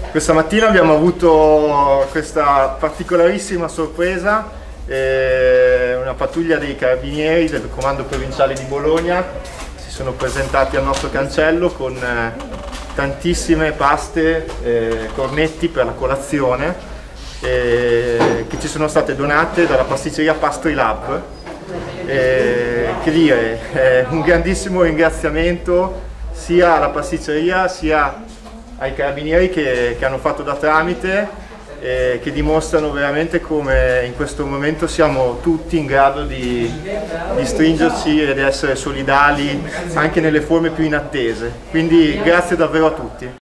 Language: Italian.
Questa mattina abbiamo avuto questa particolarissima sorpresa, una pattuglia dei carabinieri del comando provinciale di Bologna si sono presentati al nostro cancello con tantissime paste, cornetti per la colazione che ci sono state donate dalla pasticceria Pastry Lab. Che dire, un grandissimo ringraziamento sia alla pasticceria sia ai carabinieri che hanno fatto da tramite, che dimostrano veramente come in questo momento siamo tutti in grado di stringerci ed essere solidali anche nelle forme più inattese. Quindi grazie davvero a tutti.